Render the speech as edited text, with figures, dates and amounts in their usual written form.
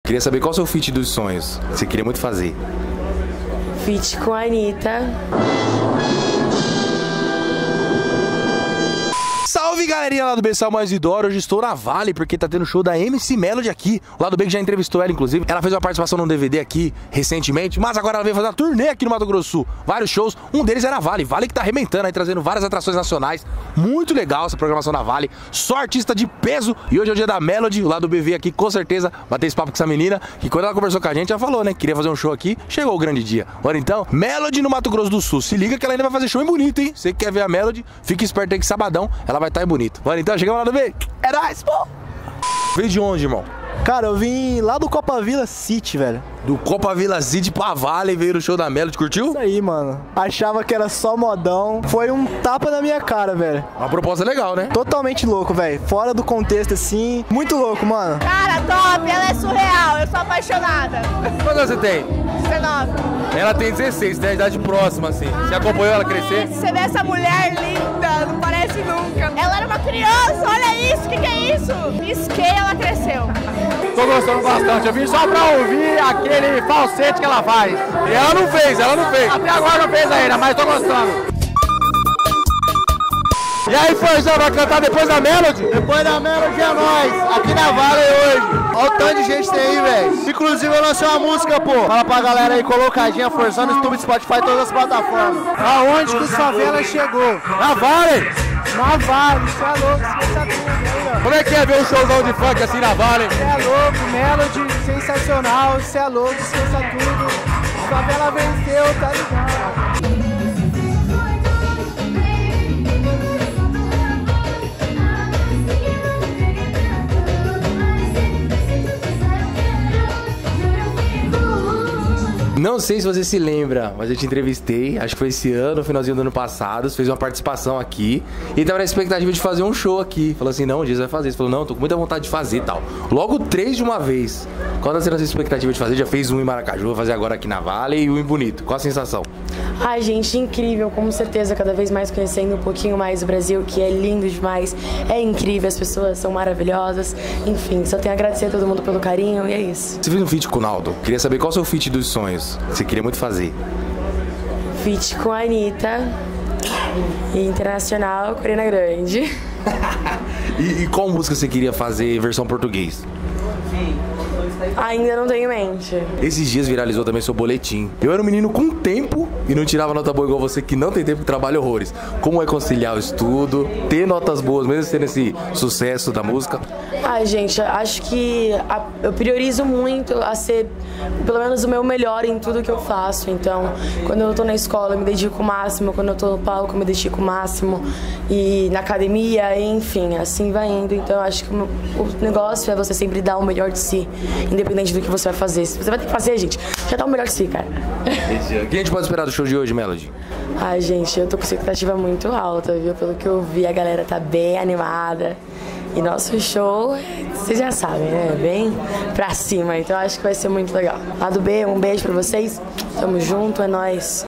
Queria saber qual é o seu feat dos sonhos, que você queria muito fazer. Feat com a Anitta. Salve, galerinha lá do B, mais Idoro. Hoje estou na Vale porque tá tendo show da MC Melody aqui. O Lado B que já entrevistou ela, inclusive. Ela fez uma participação num DVD aqui recentemente, mas agora ela veio fazer uma turnê aqui no Mato Grosso Sul. Vários shows, um deles era a Vale. Vale que tá arrebentando aí, trazendo várias atrações nacionais. Muito legal essa programação da Vale. Só artista de peso. E hoje é o dia da Melody. O Lado B veio aqui com certeza bater esse papo com essa menina, que quando ela conversou com a gente, ela falou, né, queria fazer um show aqui. Chegou o grande dia. Bora então, Melody no Mato Grosso do Sul. Se liga que ela ainda vai fazer show em Bonito, hein? Você que quer ver a Melody, fique esperto aí que sabadão ela vai estar em Bonito. Bora então, chegamos lá no B. É nóis, pô! Veio de onde, irmão? Cara, eu vim lá do Copa Vila City, velho. Do Copa Vila City pra Vale, veio no show da Melody, curtiu? Isso aí, mano. Achava que era só modão. Foi um tapa na minha cara, velho. Uma proposta legal, né? Totalmente louco, velho. Fora do contexto, assim. Muito louco, mano. Cara, top, ela é surreal, eu sou apaixonada. Quantos anos você tem? 19. Ela tem 16, tem a idade próxima, assim. Você acompanhou ela crescer? Você vê essa mulher linda, não parece nunca. Ela era uma criança, olha isso, o que é isso? Pisquei, ela cresceu. Tô gostando bastante, eu vim só pra ouvir aquele falsete que ela faz. E ela não fez, Até agora não fez ainda, mas tô gostando. E aí, Forzão, vai cantar depois da Melody? Depois da Melody é nós, aqui na Vale hoje. Olha o tanto de gente tem aí, velho. Inclusive eu lancei uma música, pô. Fala pra galera aí, colocadinha, Forzão, YouTube, Spotify, todas as plataformas. Aonde que o Favela chegou? Na Vale! Na Vale, isso é louco, esqueça tudo aí, ó. Como é que é ver um showzão de funk assim na Vale? Isso é louco, Melody, sensacional, isso é louco, esqueça tudo. Favela venceu, tá ligado? Não sei se você se lembra, mas eu te entrevistei, acho que foi esse ano, finalzinho do ano passado, você fez uma participação aqui e tava na expectativa de fazer um show aqui. Falou assim, não, o Dias vai fazer. Você falou, não, tô com muita vontade de fazer e tal. Logo 3 de uma vez. Qual tá sendo a sua expectativa de fazer? Já fez um em Maracaju, vai fazer agora aqui na Vale e um em Bonito. Qual a sensação? Ai, gente, incrível, com certeza, cada vez mais conhecendo um pouquinho mais o Brasil, que é lindo demais, é incrível, as pessoas são maravilhosas, enfim, só tenho a agradecer a todo mundo pelo carinho e é isso. Você fez um feat com o Naldo, queria saber qual é o seu feat dos sonhos, que você queria muito fazer. Feat com a Anitta, e internacional, Coreana Grande. E qual música você queria fazer versão português? Ainda não tenho em mente. Esses dias viralizou também seu boletim. Eu era um menino com tempo e não tirava nota boa igual você que não tem tempo e trabalha horrores. Como é conciliar o estudo, ter notas boas, mesmo tendo esse sucesso da música? Ai, gente, acho que eu priorizo muito a ser, pelo menos, o meu melhor em tudo que eu faço. Então, quando eu tô na escola, eu me dedico o máximo. Quando eu tô no palco, eu me dedico o máximo. E na academia, enfim, assim vai indo. Então, acho que o negócio é você sempre dar o melhor de si, independente do que você vai fazer. Se você vai ter que fazer, gente, já dá o melhor de si, cara. O que a gente pode esperar do show de hoje, Melody? Ai, gente, eu tô com expectativa muito alta, viu? Pelo que eu vi, a galera tá bem animada. E nosso show, vocês já sabem, né? Bem pra cima, então acho que vai ser muito legal. Lado B, um beijo pra vocês. Tamo junto, é nóis.